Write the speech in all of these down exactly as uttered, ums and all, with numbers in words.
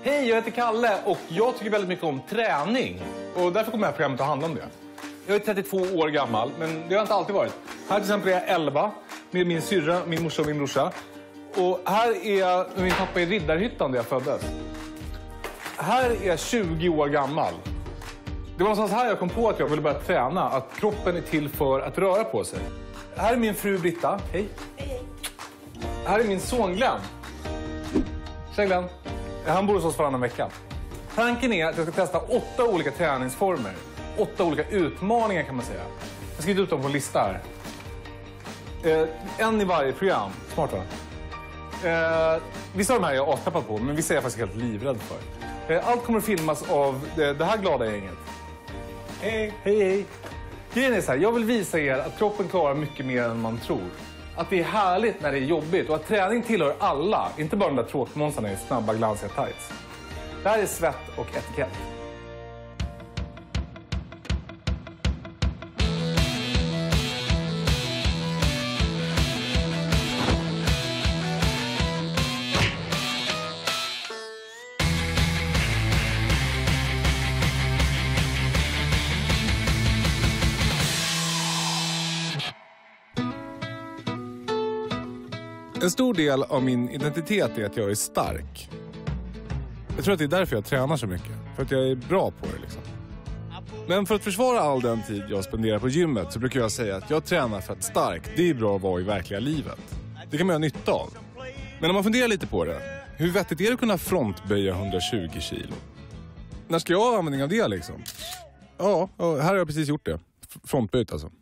Hej, jag heter Kalle och jag tycker väldigt mycket om träning. Och därför kommer det här programmet att handla om det. Jag är trettiotvå år gammal, men det har inte alltid varit. Här till exempel är jag elva med min syrra, min morsa och min brorsa. Och här är jag med min pappa i Riddarhyttan där jag föddes. Här är jag tjugo år gammal. Det var någonstans här jag kom på att jag ville börja träna. Att kroppen är till för att röra på sig. Här är min fru Britta. Hej. Hej. Här är min son Glenn. Tjej Glenn. Han bor hos oss varannan vecka. Tanken är att jag ska testa åtta olika träningsformer. Åtta olika utmaningar kan man säga. Jag ska skriva ut dem på en lista här. Eh, en i varje program. Smart va? Eh, vissa av de här är jag aspeppad på, men vissa är jag faktiskt helt livrädd för. Eh, allt kommer att filmas av det, det här glada gänget. Hej, hej, hej. Grejen är så här, jag vill visa er att kroppen klarar mycket mer än man tror. Att det är härligt när det är jobbigt och att träning tillhör alla. Inte bara de där tråkmånsarna i snabba glansiga tights. Det här är svett och etikett. En stor del av min identitet är att jag är stark. Jag tror att det är därför jag tränar så mycket. För att jag är bra på det liksom. Men för att försvara all den tid jag spenderar på gymmet så brukar jag säga att jag tränar för att stark, det är bra att vara i verkliga livet. Det kan man ha nytta av. Men om man funderar lite på det, hur vettigt är det att kunna frontböja hundratjugo kilo? När ska jag ha användning av det liksom? Ja, här har jag precis gjort det. Frontböjt alltså.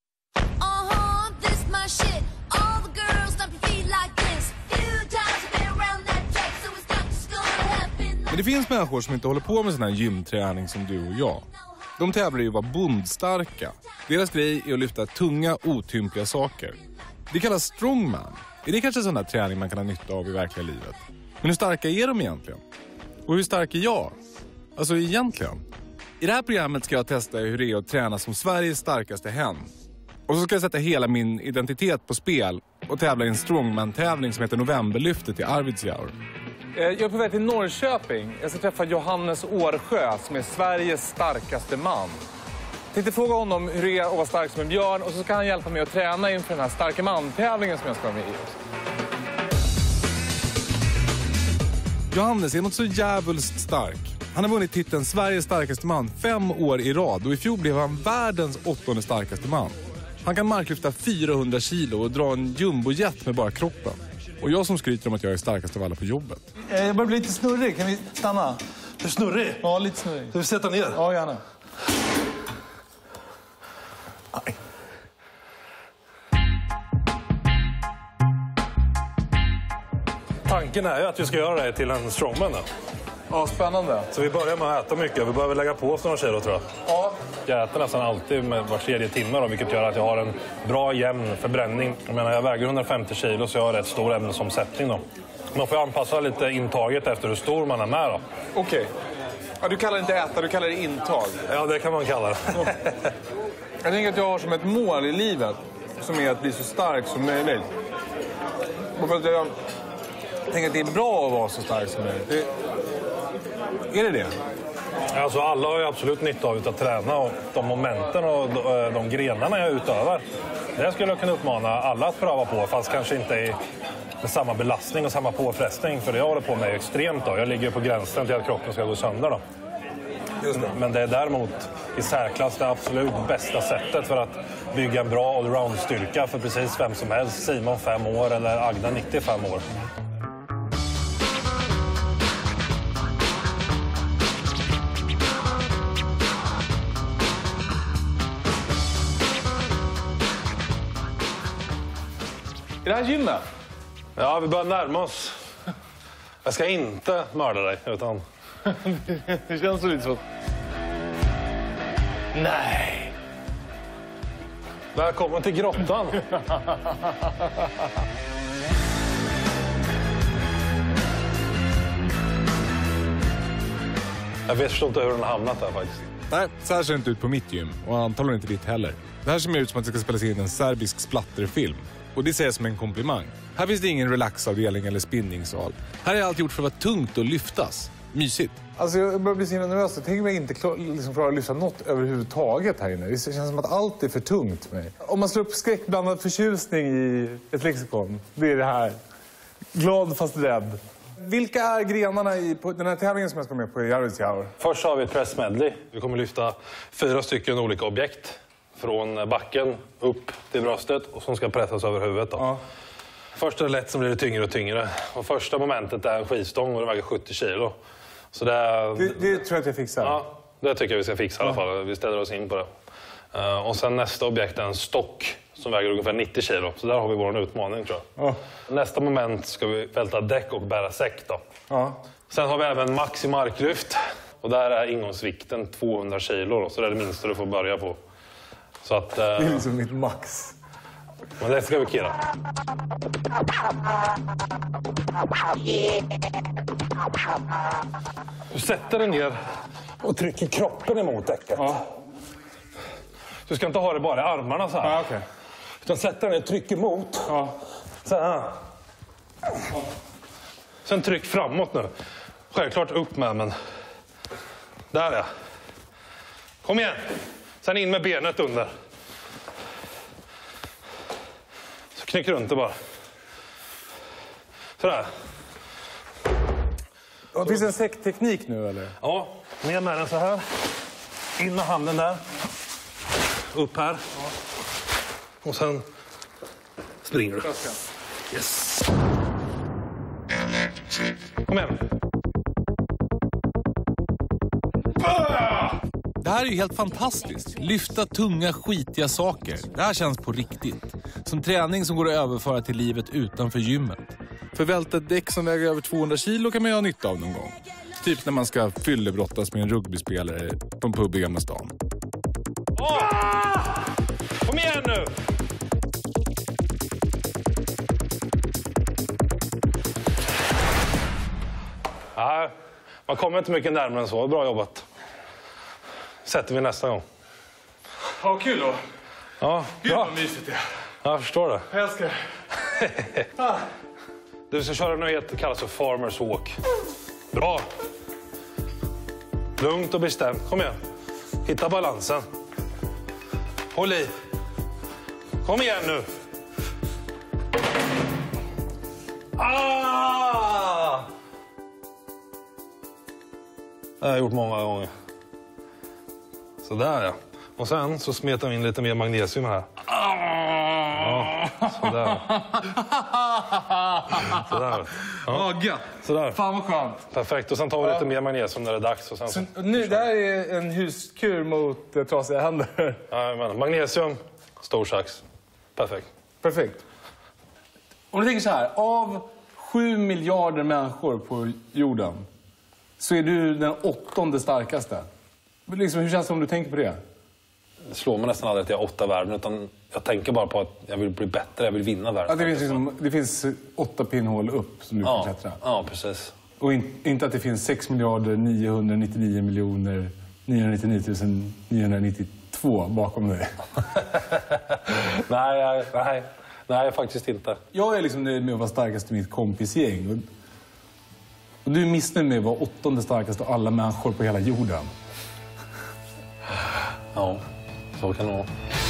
Men det finns människor som inte håller på med sån här gymträning som du och jag. De tävlar ju att vara bondstarka. Deras grej är att lyfta tunga, otympliga saker. Det kallas strongman. Är det kanske sån här träning man kan ha nytta av i verkliga livet? Men hur starka är de egentligen? Och hur stark är jag? Alltså egentligen. I det här programmet ska jag testa hur det är att träna som Sveriges starkaste hen. Och så ska jag sätta hela min identitet på spel och tävla i en strongman-tävling som heter Novemberlyftet i Arvidsjaur. Jag är på väg till Norrköping. Jag ska träffa Johannes Årsjö som är Sveriges starkaste man. Jag tänkte fråga honom hur det är att vara stark som en björn och så ska han hjälpa mig att träna inför den här starka man-tävlingen som jag ska vara med i. Johannes är något så jävligt stark. Han har vunnit titeln Sveriges starkaste man fem år i rad och i fjol blev han världens åttonde starkaste man. Han kan marklyfta fyrahundra kilo och dra en jumbojet med bara kroppen. Och jag som skryter om att jag är starkast av alla på jobbet. Jag börjar bli lite snurrig. Kan vi stanna? Du är snurrig? Ja, lite snurrig. Ska vi sätta ner? Ja, gärna. Aj. Tanken är ju att vi ska göra det till en strongman då. Ja, spännande. Så vi börjar med att äta mycket. Vi behöver lägga på oss några kilo tror jag. Ja. Jag äter nästan alltid med var tredje timme då, vilket gör att jag har en bra jämn förbränning. Jag menar, jag väger hundrafemtio kilo så jag har rätt stor ämnesomsättning då. Man får anpassa lite intaget efter hur stor man är med då. Okej. Okay. Ja, du kallar det inte äta, du kallar det intag. Ja, det kan man kalla det. Jag tänker att jag har som ett mål i livet som är att bli så stark som möjligt. Och för att jag tänker att det är bra att vara så stark som möjligt. Det... Är det det? Alltså alla har ju absolut nytta av att träna och de momenten och de, de grenarna jag utövar. Det skulle jag kunna uppmana alla att pröva på, fast kanske inte i med samma belastning och samma påfrestning. För det jag håller på med extremt då. Jag ligger på gränsen till att kroppen ska gå sönder då. Just det. Men det är däremot i särklass det absolut bästa sättet för att bygga en bra allround-styrka för precis vem som helst. Simon fem år eller Agda nittiofem år. Är det här gymmet? Ja, vi börjar närma oss. Jag ska inte mörda dig, utan... Det känns så lite så. Nej! Välkommen till grottan. Jag vet inte hur den har hamnat där faktiskt. Nej, så här ser det inte ut på mitt gym. Och antagligen inte ditt heller. Det här ser mer ut som att det ska spelas in en serbisk splatterfilm. Och det sägs som en komplimang. Här finns det ingen relaxavdelning eller spinningsal. Här är allt gjort för att vara tungt och lyftas. mysigt. Alltså jag börjar bli så himla nervös. Jag tänker mig inte klar, liksom klara att lyfta något överhuvudtaget här inne. Det känns som att allt är för tungt för mig. Om man slår upp skräckblandad förtjusning i ett lexikon, det är det här. Glad fast rädd. Vilka är grenarna i på den här tävlingen som jag ska med på i Arvidsjaur? Först har vi ett press medley. Vi kommer lyfta fyra stycken olika objekt från backen upp till bröstet och som ska pressas över huvudet. Då. Ja. Först är det lätt som blir det tyngre och tyngre. Och första momentet är en skivstång och den väger sjuttio kilo. Så det, är... det, det tror jag att jag fixar. Ja, det tycker jag vi ska fixa i alla fall. Vi ställer oss in på det. Uh, och sen nästa objekt är en stock som väger ungefär nittio kilo. Så där har vi vår utmaning, tror jag. Ja. Nästa moment ska vi välta däck och bära säck då. Ja. Sen har vi även max i marklyft. Och där är ingångsvikten tvåhundra kilo då. Så det är det minsta du får börja på. Så att, uh... det är liksom mitt max. Men det ska vi kira. Du sätter dig ner och trycker kroppen emot däcket. Ja. Du ska inte ha det bara i armarna så här. Ja, okay. Utan sätter dig ner och trycker emot. Ja. Så här. Ja. Sen tryck framåt nu. Självklart upp med, men... Där är jag. Kom igen. Sen in med benet under. Så knyck runt det bara. Sådär. Så. Finns det en säckteknik nu eller? Ja, ner med den så här. In med handen där. Upp här. Ja. Och sen springer du. Yes. Kom igen. Det här är ju helt fantastiskt. Lyfta tunga, skitiga saker. Det här känns på riktigt. Som träning som går att överföra till livet utanför gymmet. För välta ett däck som väger över tvåhundra kilo kan man ju ha nytta av någon gång. Typ när man ska fyllebrottas med en rugbyspelare på en pub i Gamla stan. Åh! Kom igen nu! Nej, man kommer inte mycket närmare än så. Bra jobbat. Sätter vi nästa gång. Ja, kul då. Ja, Gud vad mysigt det är. Ja, jag förstår det. Jag älskar det. Du ska köra något som kallas för farmers walk. Bra. Lugnt och bestämt. Kom igen. Hitta balansen. Håll i. Kom igen nu. Ah! Det har jag gjort många gånger. Så där ja. Och sen så smetar vi in lite mer magnesium här. Ja, sådär. Sådär. Ja, oh, gött. Sådär. Fan vad skönt. Perfekt. Och sen tar vi lite mer magnesium när det är dags. Och sen så... Så nu, det här är en huskur mot eh, trasiga händer. Ja, men magnesium, stor sax. Perfekt. Perfekt. Om du tänker så här, av sju miljarder människor på jorden så är du den åttonde starkaste. Liksom, hur känns det om du tänker på det? Det slår mig nästan aldrig att jag har åtta världen, utan jag tänker bara på att jag vill bli bättre, jag vill vinna världen. Ja, det, finns liksom, det finns åtta pinnhål upp som du ja, kan klättra. Ja, precis. Och in, inte att det finns sex miljarder niohundranittionio miljoner niohundranittionio tusen niohundranittiotvå bakom dig. nej, nej, nej, faktiskt inte. Jag är liksom nöjd med att vara starkast i mitt kompisgäng. Och, och du är missnöjd med att vara åttonde starkast av alla människor på hela jorden. Ja, så kan det vara.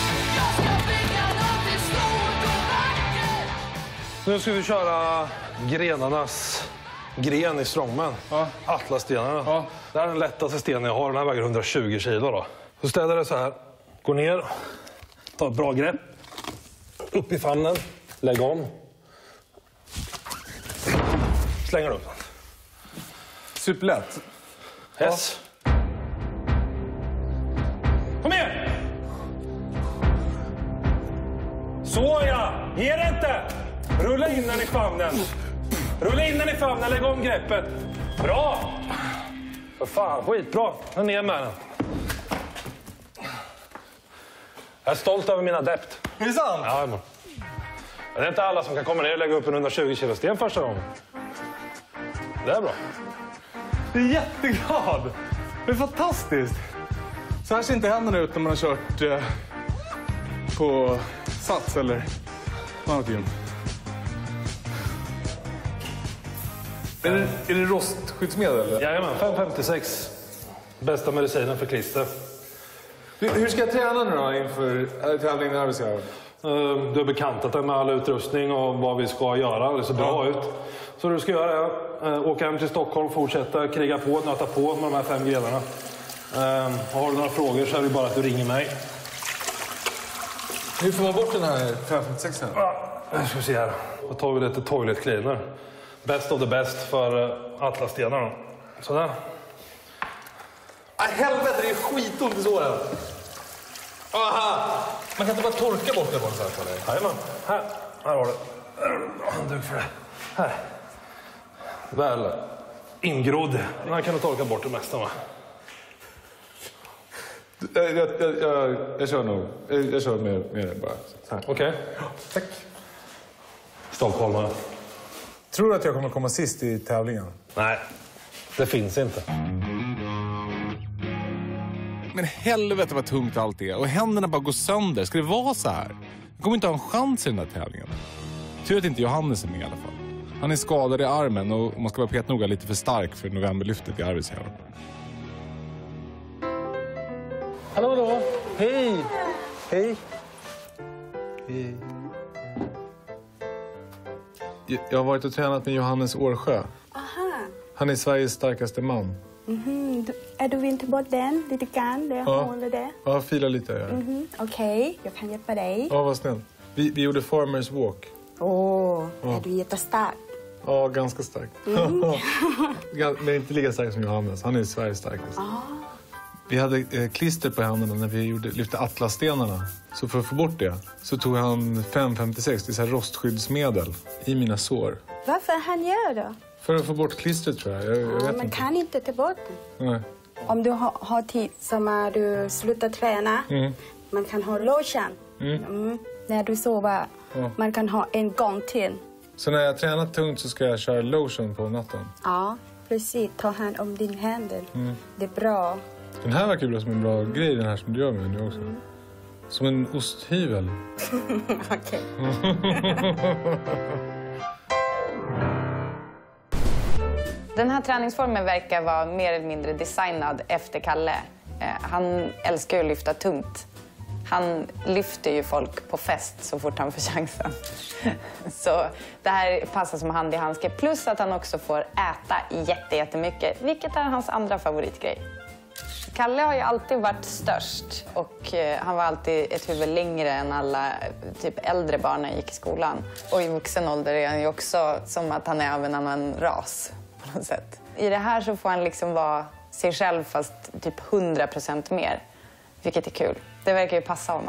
Nu ska vi köra grenarnas gren i strongman. Ja. Atlasstenarna. Ja. Det här är den lättaste stenen jag har. Den här väger hundratjugo kilo då. Så ställer det så här. Gå ner. Ta ett bra grepp. Upp i famnen. Lägg om. Slänger upp den. Superlätt. Yes. Ja. Kom igen! Så ja! Ge det inte! Rulla in den i famnen. Rulla in den i famnen, lägg om greppet. Bra! För fan, skitbra. Nu ner med den. Jag är stolt över min adept. Är det sant? Ja, man. Det är inte alla som kan komma ner och lägga upp en hundratjugo kilo sten första gången. Det är bra. Jag är jätteglad. Det är fantastiskt. Så här ser inte händerna ut när man har kört eh, på Sats eller något gym. Är det, är det rostskyddsmedel? Eller? Jajamän, fem femtiosex. Bästa medicinen för klister. Hur, hur ska jag träna nu då inför tävlingen i Arvidsjaur? Du har bekantat dig med all utrustning och vad vi ska göra. Det ser bra ja. ut. Så du ska göra är åka hem till Stockholm, fortsätta kriga på, nöta på med de här fem grenarna. Har du några frågor så är det bara att du ringer mig. Hur får man bort den här fem femtiosex? Jag ska se här. Då tar vi det till toilet cleaner. Best of the best för Atlasstenar. Sådär. Aj, helvete, det är skitont i såren. Aha! Man kan inte bara torka bort det på något sätt, eller? Jajamän. Här. Här har du. Handduk för det. Här. Väl ingrodd. Man kan du torka bort det mesta, va? Jag, jag, jag, jag, jag kör nog. Jag, jag kör med, med det bara. Okej. Okay. Tack. Stockholm. Tror du att jag kommer komma sist i tävlingen? Nej, det finns inte. Men helvete vad tungt allt är. Och händerna bara går sönder. Ska det vara så här? Jag kommer inte ha en chans i den här tävlingen. Tur att inte Johannes är med i alla fall. Han är skadad i armen och man ska vara pet noga lite för stark för novemberlyftet i Arvidsjaur. Hallå, hallå. Hej. Hej. Hej. Jag har varit och tränat med Johannes Årsjö. Aha. Han är Sveriges starkaste man. Mm-hmm. Du, är du inte bort den lite grann? Jag ja. håller det. Ja, fila lite. Ja. Mm-hmm. Okej, okay. Jag kan hjälpa dig. Ja, vad snällt. Vi, vi gjorde Farmers Walk. Åh, oh, ja. Är du jättestark? Ja, ganska stark. Mm. Men inte lika stark som Johannes. Han är Sveriges starkaste. Ah. Vi hade eh, klister på händerna när vi gjorde, lyfte Atlasstenarna. Så för att få bort det så tog han fem femtiosex, det är så här rostskyddsmedel, i mina sår. Varför han gör det? För att få bort klistret, tror jag. jag, jag ah, vet man inte. kan inte ta bort det. Nej. Om du har, har tid som är du slutar träna, mm. man kan ha lotion. Mm. Mm. När du sover, ja. Man kan ha en gång till. Så när jag tränar tungt så ska jag köra lotion på natten? Ja, precis. Ta hand om din händer. Mm. Det är bra. Den här verkar bra som en bra grej, den här som du gör med nu också. Mm. Som en osthyvel. Okej. Den här träningsformen verkar vara mer eller mindre designad efter Kalle. Eh, han älskar ju att lyfta tungt. Han lyfter ju folk på fest så fort han får chansen. Så det här passar som hand i handske. Plus att han också får äta jätte, jättemycket, vilket är hans andra favoritgrej. Kalle har ju alltid varit störst och eh, han var alltid ett huvud längre än alla typ äldre barn när gick i skolan. Och i vuxen ålder är han ju också som att han är av en annan ras på något sätt. I det här så får han liksom vara sig själv fast typ hundra procent mer, vilket är kul. Det verkar ju passa honom.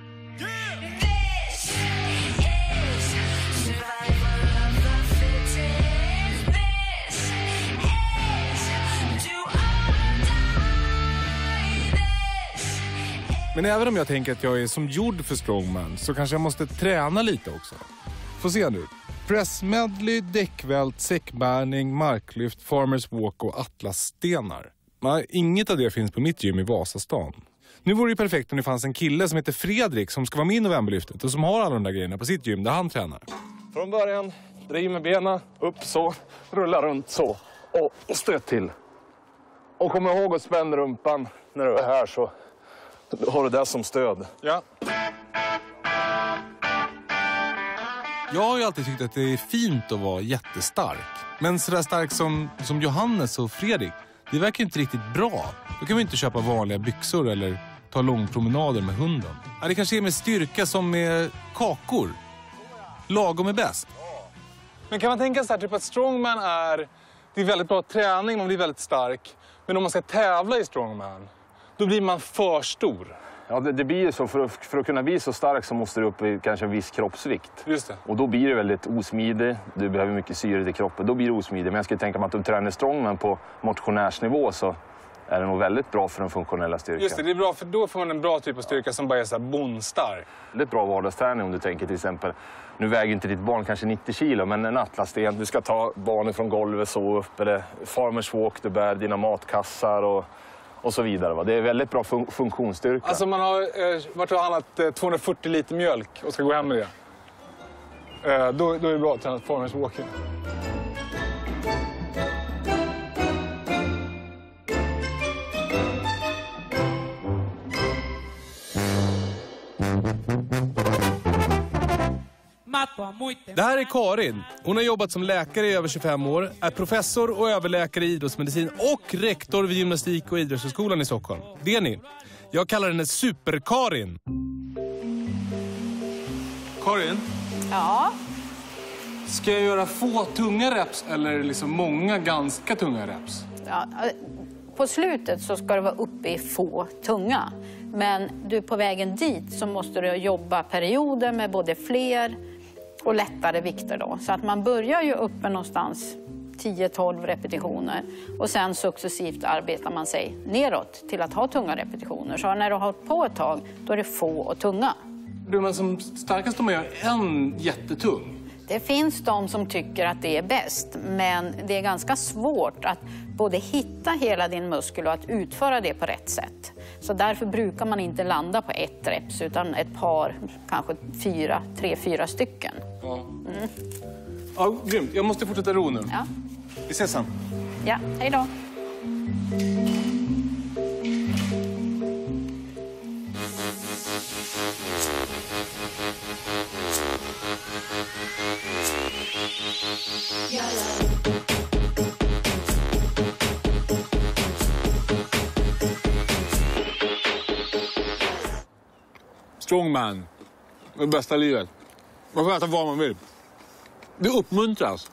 Men även om jag tänker att jag är som gjord för strongman så kanske jag måste träna lite också. Få se nu. Pressmedley, däckvält, säckbärning, marklyft, farmers walk och atlasstenar. Nej, inget av det finns på mitt gym i Vasastan. Nu vore det perfekt om det fanns en kille som heter Fredrik som ska vara med i novemberlyftet och som har alla de där grejerna på sitt gym där han tränar. Från början, driv med benen, upp så, rulla runt så och stöt till. Och kom ihåg att spänna rumpan när du är här så har du det som stöd. Ja. Jag har ju alltid tyckt att det är fint att vara jättestark. Men sådär stark som, som Johannes och Fredrik, det verkar inte riktigt bra. Då kan vi inte köpa vanliga byxor eller ta långpromenader med hunden. Ja, det kanske är med styrka som med kakor. Lagom är bäst. Men kan man tänka sig typ att strongman är, det är väldigt bra träning, man blir väldigt stark. Men om man ska tävla i strongman, då blir man för stor. Ja, det, det blir ju så. För att, för att kunna bli så stark så måste du upp i kanske en viss kroppsvikt. Just det. Och då blir det väldigt osmidig. Du behöver mycket syre i kroppen. Då blir det osmidig. Men jag skulle tänka mig att du tränar strongman på motionärsnivå så är det nog väldigt bra för den funktionella styrkan. Just det, det är bra för då får man en bra typ av styrka som bara är så här bondstark. Det är ett bra vardagsträning om du tänker till exempel. Nu väger inte ditt barn kanske nittio kilo, men en atlassten. Du ska ta barnen från golvet så upp. Eller farmers walk, du bär dina matkassar och... och så vidare. Va? Det är väldigt bra fun- funktionsstyrka. Alltså man har eh, varit och handlat eh, tvåhundrafyrtio liter mjölk och ska gå hem med det. Eh, då, då är det bra att träna farmers walking. Det här är Karin. Hon har jobbat som läkare i över tjugofem år, är professor och överläkare i idrottsmedicin och rektor vid gymnastik- och idrottshögskolan i Stockholm. Det är ni. Jag kallar henne Super-Karin. Karin? Ja. Ska jag göra få tunga reps eller liksom många ganska tunga reps? Ja, på slutet så ska det vara uppe i få tunga. Men du på vägen dit så måste du jobba perioder med både fler och lättare vikter då. Så att man börjar ju uppe någonstans tio tolv repetitioner. Och sen successivt arbetar man sig neråt till att ha tunga repetitioner. Så när du har hållit på ett tag, då är det få och tunga. Du, men som starkast om man gör en jättetung. Det finns de som tycker att det är bäst, men det är ganska svårt att både hitta hela din muskel och att utföra det på rätt sätt. Så därför brukar man inte landa på ett reps utan ett par, kanske fyra, tre, fyra stycken. Ja, mm. Ja, grymt. Jag måste fortsätta ro nu. Ja. Vi ses sen. Ja, hej då. Strongman. Det bästa livet. Man får äta vad man vill. Det uppmuntras.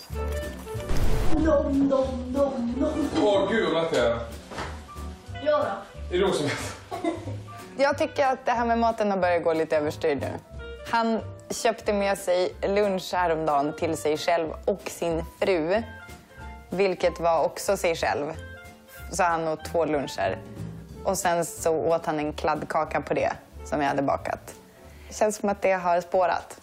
Åh, oh, gud vad det är. Ja då. Är det också? Jag tycker att det här med maten har börjat gå lite överstyr nu. Han köpte med sig lunch häromdagen till sig själv och sin fru. Vilket var också sig själv. Så han åt två luncher. Och sen så åt han en kladdkaka på det som jag hade bakat. Det känns som att det har spårat.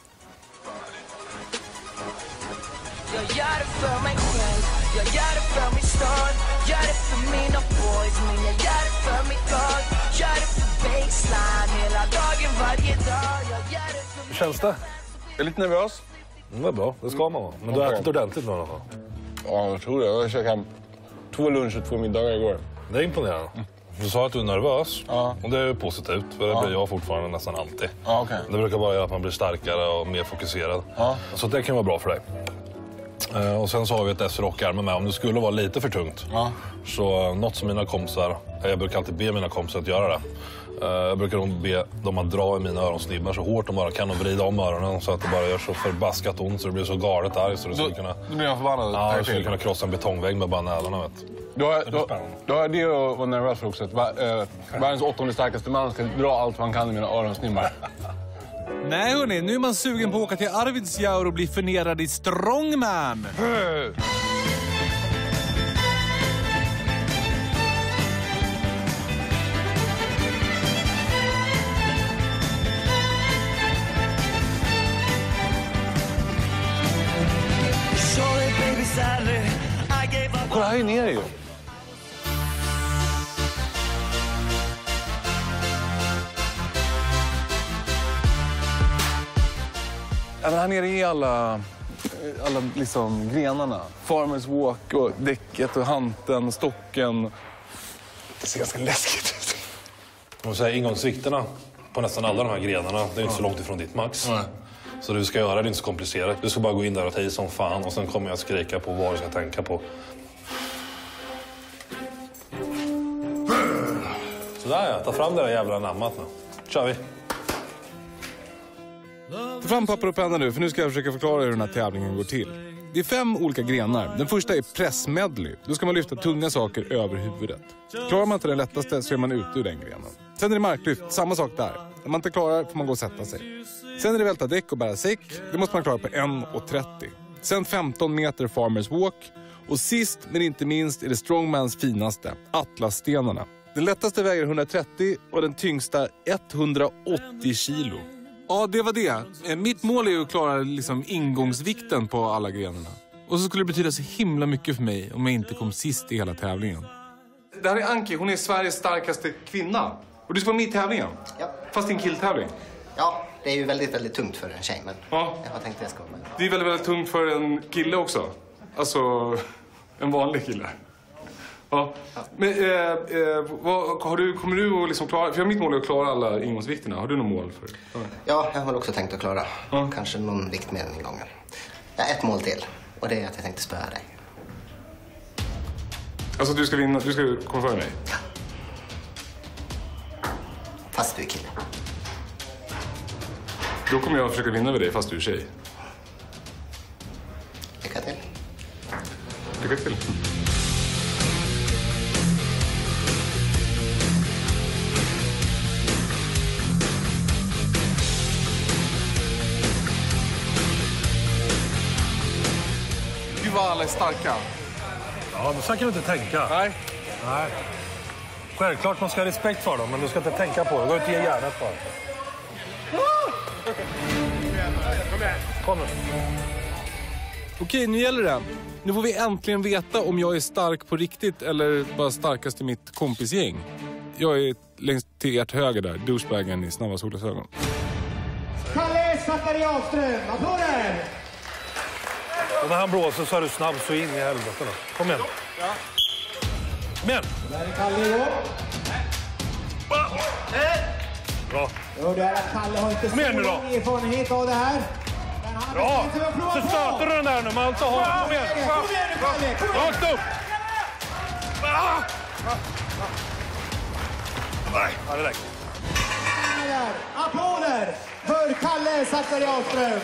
Jag gör det för mig själv, jag gör det för min stad, gör det för mina boys, men jag gör det för mitt lag, gör det för baseline, hela dagen, varje dag, jag gör det för... Hur känns det? Jag är lite nervös. Det är bra, det ska man vara. Men du har ätit ordentligt nu i alla fall. Ja, jag tror det. Jag käkade två luncher och två middagar igår. Det är imponerande. Du sa att du är nervös, ja. Och det är positivt, för det ja. blir jag fortfarande nästan alltid. Ja, okay. Det brukar bara göra att man blir starkare och mer fokuserad. Ja. Så det kan vara bra för dig. Uh, och sen så har vi ett S-rockärme med. Om det skulle vara lite för tungt. Ja. Så uh, något som mina kompisar, jag brukar alltid be mina kompisar att göra det. Uh, jag brukar nog be dem att dra i mina öronsnibbar så hårt de bara kan och vrida om öronen så att det bara gör så förbaskat ont så det blir så galet arg så det skulle kunna... Då blir jag förbannad. Ja, du skulle kunna krossa en betongvägg med bara nälarna, vet du. Då har, då, då har det att vara nervös för också. Att äh, världens åttonde starkaste man ska dra allt man kan i mina öronsnibbar. Nej hörni, nu är man sugen på att åka till Arvidsjaur och bli förnerad i Strongman. Kolla, här är nere ju. Ja, men här nere är alla, alla liksom grenarna. Farmers walk och däcket och hanten, stocken. Det ser ganska läskigt ut. Man säger ingångsvikterna på nästan alla de här grenarna. Det är inte så långt ifrån ditt max. Mm. Så det du ska göra det är inte så komplicerat. Du ska bara gå in där och ta i som fan. Och sen kommer jag skrika på vad du ska tänka på. Sådär ja, ta fram det där jävla namnet nu. Kör vi. Ta fram papper och penna nu, för nu ska jag försöka förklara hur den här tävlingen går till. Det är fem olika grenar. Den första är pressmedley. Då ska man lyfta tunga saker över huvudet. Klarar man inte den lättaste så är man ute ur den grenen. Sen är det marklyft, samma sak där. Om man inte klarar får man gå och sätta sig. Sen är det välta däck och bära säck. Det måste man klara på en trettio. Sen femton meter farmers walk. Och sist men inte minst är det strongmans finaste, atlasstenarna. Den lättaste väger hundratrettio och den tyngsta etthundraåttio kilo. Ja, det var det. Mitt mål är att klara liksom ingångsvikten på alla grenarna. Och så skulle det betyda så himla mycket för mig om jag inte kom sist i hela tävlingen. Det här är Anki, hon är Sveriges starkaste kvinna. Och du ska vara med i tävlingen? Ja. Fast i en killtävling? Ja, det är ju väldigt, väldigt tungt för en tjej, men ja. Jag tänkte jag ska vara med. Det är väldigt, väldigt tungt för en kille också. Alltså, en vanlig kille. Ja. Men eh, eh, vad, har du, kommer du att liksom klara... För mitt mål är att klara alla ingångsvikterna. Har du något mål för det? Ja, jag har också tänkt att klara. Ja. Kanske någon vikt mer än gången. Jag har ett mål till. Och det är att jag tänkte spöa dig. Alltså du ska vinna, du ska komma före mig? Ja. Fast du är kille. Då kommer jag att försöka vinna med dig fast du är tjej. Lycka till. Lycka till. Gud vad alla är starka. Ja, men så kan du inte tänka. Nej. Nej. Självklart man ska ha respekt för dem, men du ska inte tänka på det. Gå ut och ge järnet bara. Kom nu. Okej, nu gäller det. Nu får vi äntligen veta om jag är stark på riktigt eller bara starkast i mitt kompisgäng. Jag är längst till ert höger där, douchebagen i snabba solglasögon. Kalle Zachariaström, applåder! Och när han blåser så är du snabb så in i helvete. Kom igen. Ja. Kom igen. Där är Kalle igång. Bra. Jo, det är att Kalle har inte så igen nu då. lång erfarenhet av det här. Bra. Så stöter du den där nu. Man alltså har... Kom igen. Kom igen nu, Kalle. Kom igen. Rakt upp. Nej, ja, det räcker. Applåder för Kalle Zachariaström.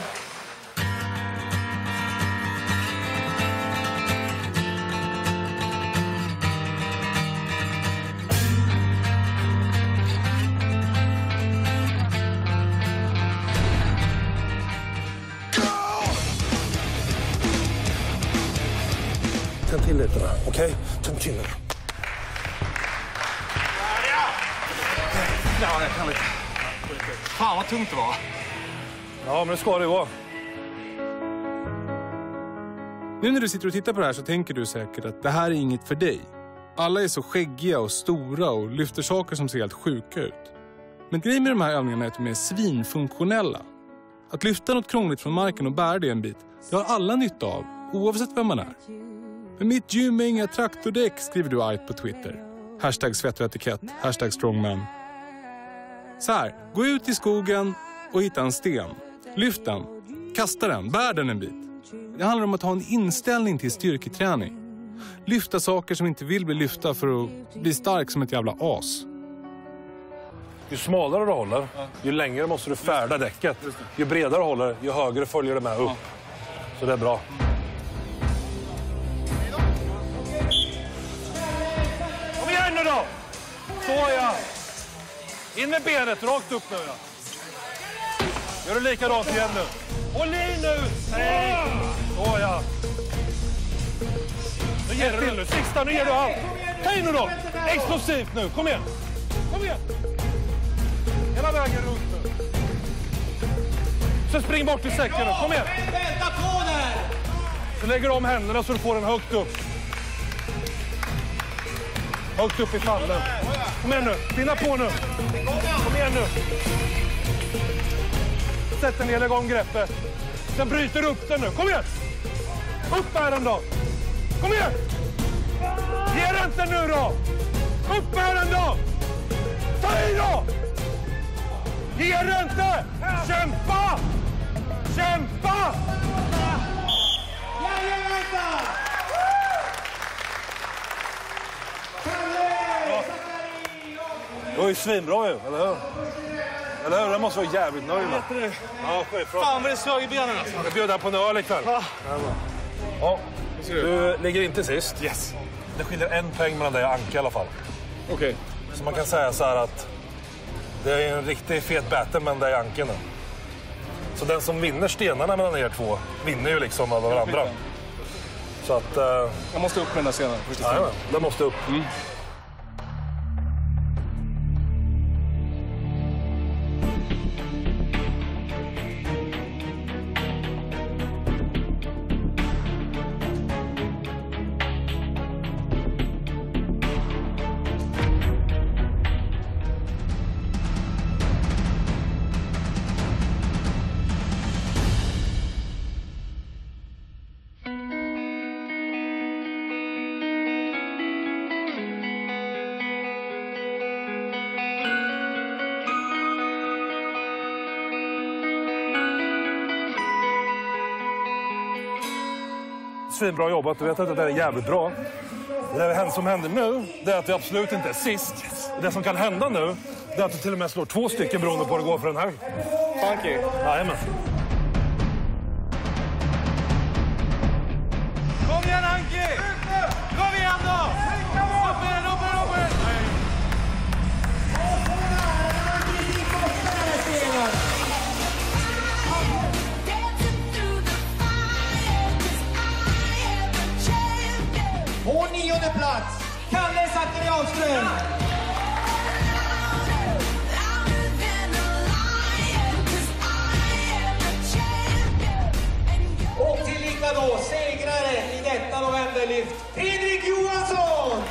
Tänd till lite, okej? Okay? Tänd till lite. Ja, jag kan lite. Fan vad tungt det var. Ja, men det ska det gå. Nu när du sitter och tittar på det här så tänker du säkert att det här är inget för dig. Alla är så skäggiga och stora och lyfter saker som ser helt sjuka ut. Men grejen med de här övningarna är att de är svinfunktionella. Att lyfta något krångligt från marken och bära det en bit, det har alla nytta av, oavsett vem man är. Men mitt gym är inga traktordäck, skriver du argt på Twitter. Hashtag svett och etikett, hashtag strongman. Så här, gå ut i skogen och hitta en sten. Lyft den, kasta den, bär den en bit. Det handlar om att ha en inställning till styrketräning. Lyfta saker som inte vill bli lyfta för att bli stark som ett jävla as. Ju smalare du håller, ju längre måste du färda däcket. Ju bredare du håller, ju högre följer det med upp. Så det är bra. Kom igen nu då! Så ja! In med benet, rakt upp nu. Ja. Gör du likadant igen nu. Håll i nu! Nej! Så ja! Nu ger du till nu. Sista, nu ger du allt. Ta in nu då! Explosivt nu, kom igen! Kom igen! Hela vägen runt nu. Så spring bort till säcken nu, kom igen! Vänta på där! Så lägger du om händerna så du får den högt upp. Högt upp i fallen. Kom igen nu, spinna på nu. Kom igen nu. Sätt den ner, lägg om greppet. Sen bryter du upp den nu, kom igen! Upp med den då! Kom igen! Ge den inte nu då! Upp med den då! Ta i då! Ge den inte! Kämpa! Kämpa! Jajamensan! Det var ju svinbra ju, eller hur? Eller hur? Det måste vara jävligt nöjd med. Ja, skitbra. Fan vad det sög i benen alltså. Jag bjöd här på en öl ikväll. Ja. Ja. Du ligger inte sist. Yes. Det skiljer en poäng mellan dig och Anke i alla fall. Okej. Okay. Så man kan säga så här att det är en riktigt fet battle mellan dig och Anke nu. Så den som vinner stenarna mellan er två vinner ju liksom över varandra. Så att... Uh... Jag måste upp med den där scenen. Ja, den måste upp. Mm. svinbra jobbat. Du vet att det där är jävligt bra. Det som händer nu, det är att vi absolut inte är sist. Det som kan hända nu, det är att du till och med slår två stycken beroende på hur det går för den här. Funky. Jajamän. Kom igen, Anki! Kom igen då! Upp igen, upp igen, upp igen! På nionde plats, Kalle Zackari-Ahlström. Och tillika då segrare i detta novemberlyft, Fredrik Johansson!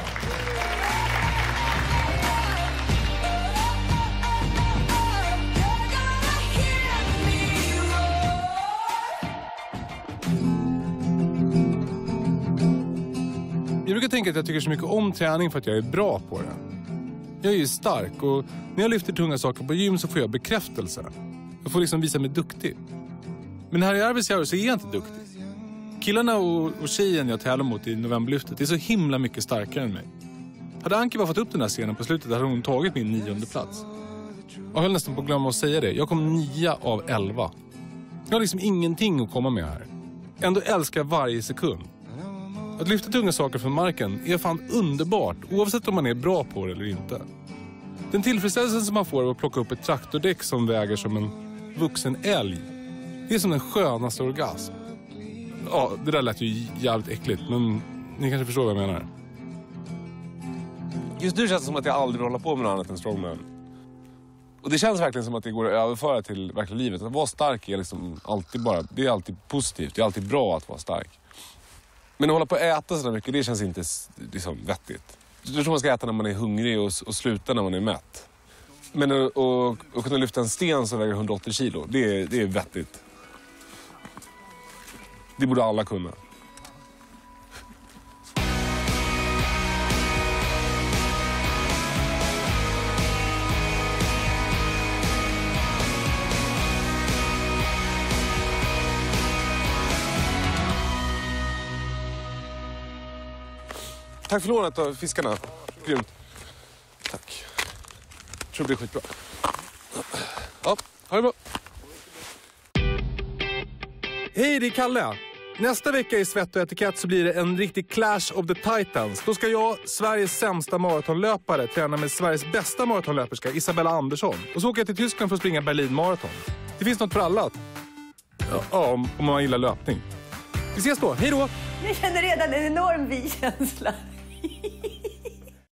Jag brukar tänka att jag tycker så mycket om träning för att jag är bra på det. Jag är ju stark och när jag lyfter tunga saker på gym så får jag bekräftelse. Jag får liksom visa mig duktig. Men här i Arvidsjaur så är jag inte duktig. Killarna och, och tjejen jag tävlar mot i novemberlyftet är så himla mycket starkare än mig. Hade Anki bara fått upp den här scenen på slutet hade hon tagit min nionde plats. Jag höll nästan på att glömma att säga det. Jag kom nio av elva. Jag har liksom ingenting att komma med här. Ändå älskar jag varje sekund. Att lyfta tunga saker från marken är fan underbart, oavsett om man är bra på det eller inte. Den tillfredsställelsen som man får av att plocka upp ett traktordäck som väger som en vuxen älg, det är som den skönaste orgasm. Ja, det där lät ju jävligt äckligt, men ni kanske förstår vad jag menar. Just nu känns det som att jag aldrig vill hålla på med något annat än strongman. Och det känns verkligen som att det går att överföra till verkliga livet. Att vara stark är liksom alltid bara, det är alltid positivt, det är alltid bra att vara stark. Men att hålla på att äta så mycket, det känns inte liksom vettigt. Jag tror man ska äta när man är hungrig och, och sluta när man är mätt. Men att, att, att kunna lyfta en sten som väger hundraåttio kilo, det är, det är vettigt. Det borde alla kunna. Tack för lånet av fiskarna. Grymt. Tack. Jag tror det blir skitbra. Ja, ha det bra. Hej, det är Kalle. Nästa vecka i Svett och etikett så blir det en riktig clash of the titans. Då ska jag, Sveriges sämsta maratonlöpare, träna med Sveriges bästa maratonlöperska, Isabella Andersson. Och så åker jag till Tyskland för att springa Berlin-maraton. Det finns något för alla. Ja, om man gillar löpning. Vi ses då. Hej då! Jag känner redan en enorm vi-känsla.